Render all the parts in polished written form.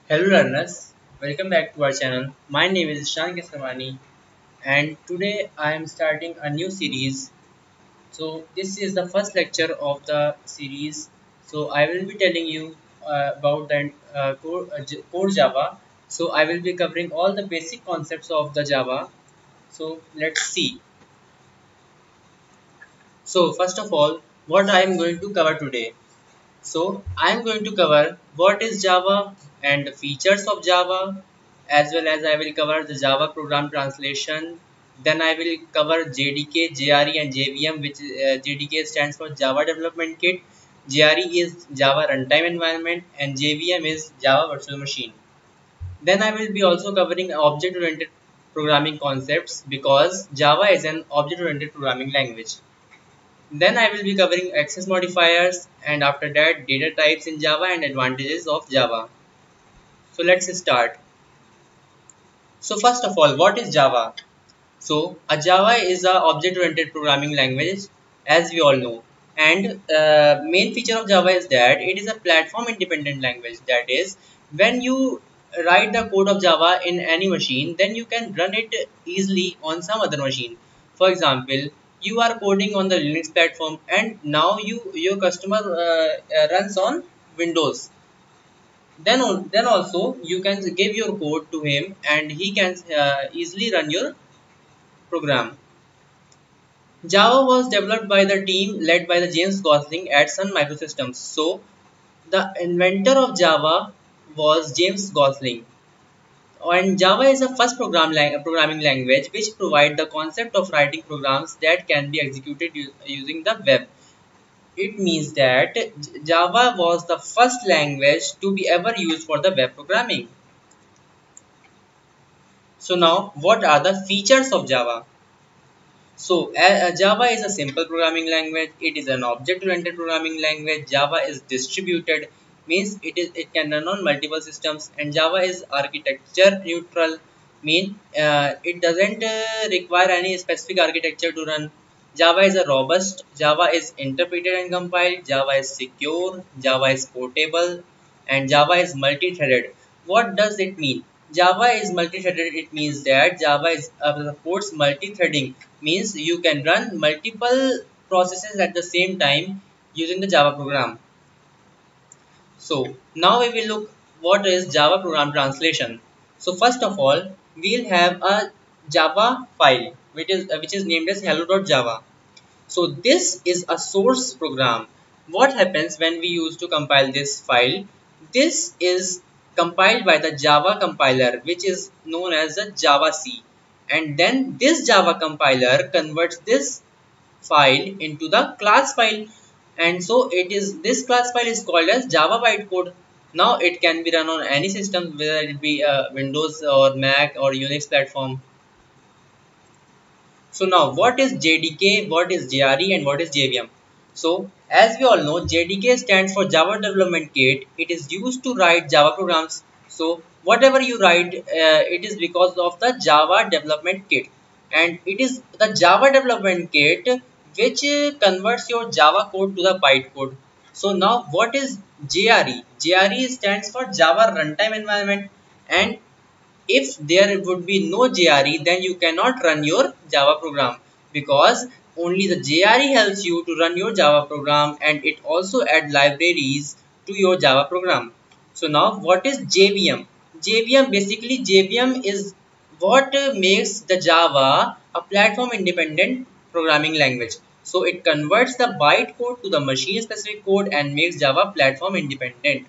Hello learners, welcome back to our channel. My name is Ishan Kesavani and today I am starting a new series. So this is the first lecture of the series. So I will be telling you about the core Java. So I will be covering all the basic concepts of the Java. So let's see. So first of all, what I am going to cover today. So I am going to cover what is Java and the features of Java, as well as I will cover the Java program translation. Then I will cover JDK, JRE and JVM, which JDK stands for Java Development Kit, JRE is Java Runtime Environment and JVM is Java Virtual Machine. Then I will be also covering object-oriented programming concepts because Java is an object-oriented programming language. Then I will be covering access modifiers and after that data types in Java and advantages of Java. So let's start. So first of all, what is Java? So a Java is a object-oriented programming language, as we all know. And main feature of Java is that it is a platform-independent language. That is, when you write the code of Java in any machine, then you can run it easily on some other machine. For example, you are coding on the Linux platform, and now your customer runs on Windows. Then also you can give your code to him, and he can easily run your program. Java was developed by the team led by the James Gosling at Sun Microsystems. So, the inventor of Java was James Gosling. And Java is the first programming language which provides the concept of writing programs that can be executed using the web. It means that Java was the first language to be ever used for the web programming. So now, what are the features of Java? So Java is a simple programming language. It is an object-oriented programming language. Java is distributed, means it can run on multiple systems, and Java is architecture neutral, mean it doesn't require any specific architecture to run. Java is a robust. Java is interpreted and compiled. Java is secure. Java is portable, and Java is multi-threaded. What does it mean? Java is multi-threaded. It means that Java is supports multi-threading, means you can run multiple processes at the same time using the Java program. So now we will look what is Java program translation. So first of all, we'll have a Java file which is named as hello.java. So this is a source program. What happens when we use to compile this file? This is compiled by the Java compiler, which is known as the JavaC. And then this Java compiler converts this file into the class file. And so this class file is called as Java bytecode. Now it can be run on any system, whether it be Windows or Mac or Unix platform. So now what is JDK, what is JRE and what is JVM? So as we all know, JDK stands for Java Development Kit. It is used to write Java programs. So whatever you write, it is because of the Java Development Kit. And it is the Java Development Kit which converts your Java code to the bytecode. So now what is JRE? JRE stands for Java Runtime Environment, and if there would be no JRE, then you cannot run your Java program, because only the JRE helps you to run your Java program, and it also adds libraries to your Java program. So now what is JVM? JVM is what makes the Java a platform independent programming language. So it converts the bytecode to the machine specific code and makes Java platform independent.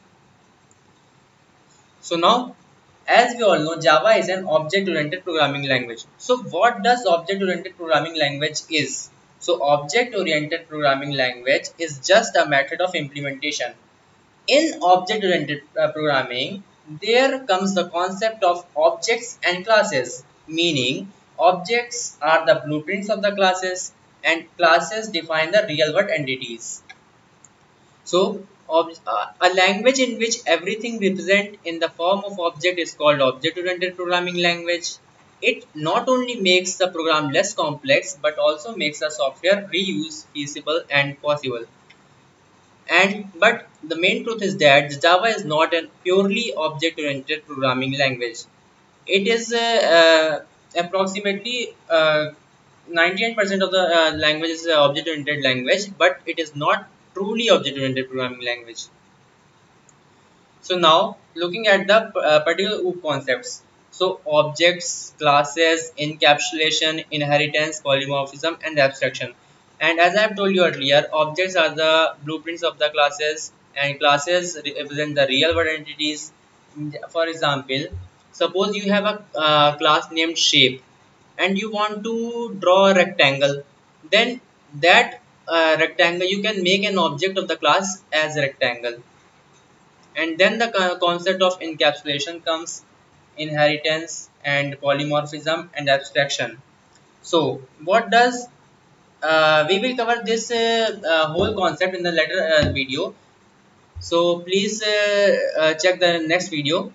So now, as we all know, Java is an object-oriented programming language. So what does object-oriented programming language is? So object-oriented programming language is just a method of implementation. In object-oriented programming, there comes the concept of objects and classes, meaning objects are the blueprints of the classes and classes define the real-world entities. So, a language in which everything represent in the form of object is called object-oriented programming language. It not only makes the program less complex but also makes the software reuse feasible and possible. And but the main truth is that Java is not a purely object-oriented programming language. It is approximately 98% of the language is object-oriented language, but it is not truly object-oriented programming language. So now looking at the particular OOP concepts. So objects, classes, encapsulation, inheritance, polymorphism, and abstraction. And as I have told you earlier, objects are the blueprints of the classes, and classes represent the real world entities. For example, suppose you have a class named shape, and you want to draw a rectangle. Then that rectangle, you can make an object of the class as a rectangle. And then the concept of encapsulation comes, inheritance and polymorphism and abstraction. So what does we will cover this whole concept in the later video, so please check the next video.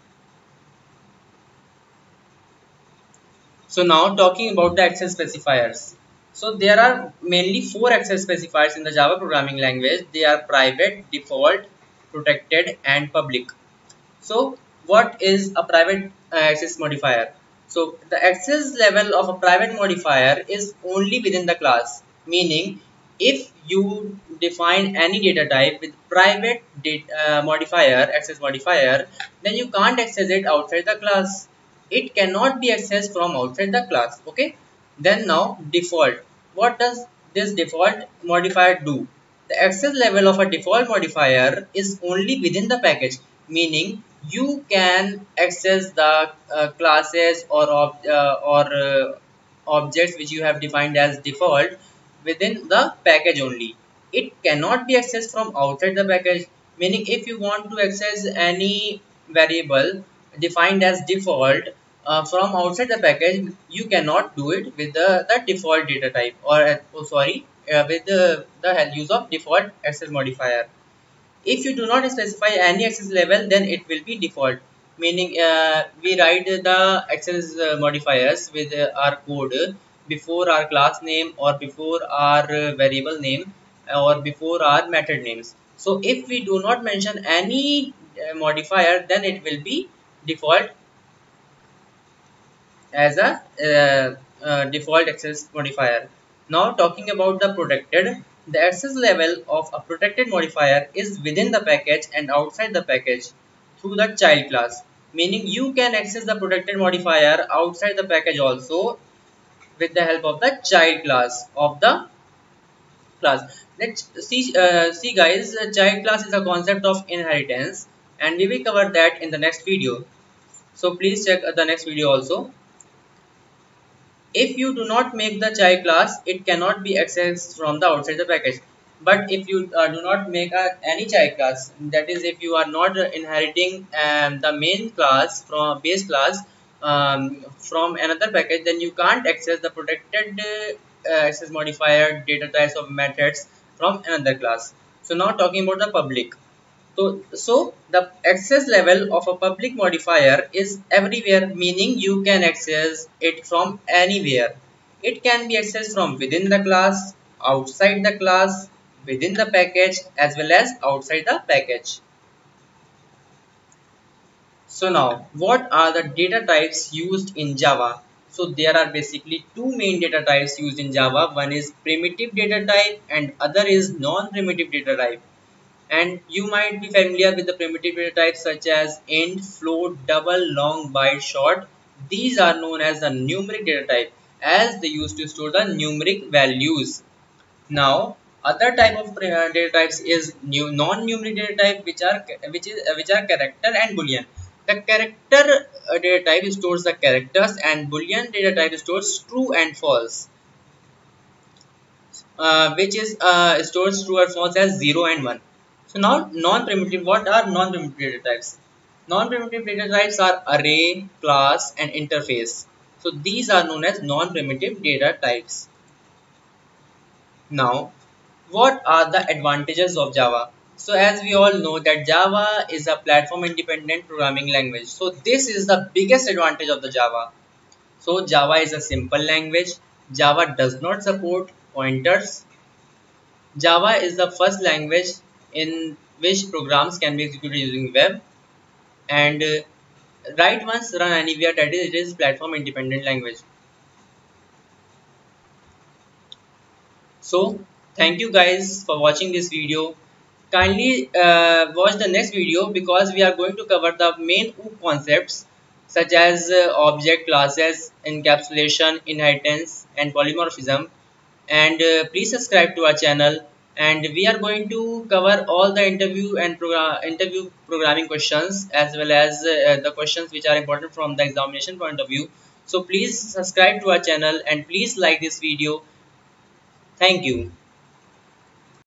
So now talking about the access specifiers. So there are mainly four access specifiers in the Java programming language. They are private, default, protected, and public. So what is a private access modifier? So the access level of a private modifier is only within the class, meaning if you define any data type with private data, modifier, access modifier, then you can't access it outside the class. It cannot be accessed from outside the class. Okay. Then now default. What does this default modifier do? The access level of a default modifier is only within the package, meaning you can access the classes or objects which you have defined as default within the package only. It cannot be accessed from outside the package, meaning if you want to access any variable defined as default from outside the package, you cannot do it with the default data type, or with the use of default access modifier. If you do not specify any access level, then it will be default, meaning we write the access modifiers with our code before our class name, or before our variable name, or before our method names. So if we do not mention any modifier, then it will be default as a default access modifier. Now talking about the protected, the access level of a protected modifier is within the package and outside the package through the child class, meaning you can access the protected modifier outside the package also with the help of the child class of the class. Let's see guys, child class is a concept of inheritance, and we will cover that in the next video. So please check the next video also. If you do not make the child class, it cannot be accessed from the outside the package. But if you do not make any child class, that is if you are not inheriting the main class from base class from another package, then you can't access the protected access modifier, data types of methods from another class. So now talking about the public. So the access level of a public modifier is everywhere, meaning you can access it from anywhere. It can be accessed from within the class, outside the class, within the package, as well as outside the package. So now, what are the data types used in Java? So there are basically two main data types used in Java. One is primitive data type and other is non-primitive data type. And you might be familiar with the primitive data types such as int, float, double, long, byte, short. These are known as the numeric data type, as they used to store the numeric values. Now other type of data types is non-numeric data type, which are character and boolean. The character data type stores the characters, and boolean data type stores true and false, which is stores true or false as 0 and 1. So now non-primitive, what are non-primitive data types? Non-primitive data types are array, class, and interface. So these are known as non-primitive data types. Now, what are the advantages of Java? So as we all know that Java is a platform independent programming language. So this is the biggest advantage of the Java. So Java is a simple language. Java does not support pointers. Java is the first language in which programs can be executed using web, and write once, run anywhere, that is, it is platform independent language. So thank you guys for watching this video. Kindly watch the next video, because we are going to cover the main OOP concepts such as object classes, encapsulation, inheritance, and polymorphism. And please subscribe to our channel, and we are going to cover all the interview programming questions, as well as the questions which are important from the examination point of view. So please subscribe to our channel and please like this video. Thank you.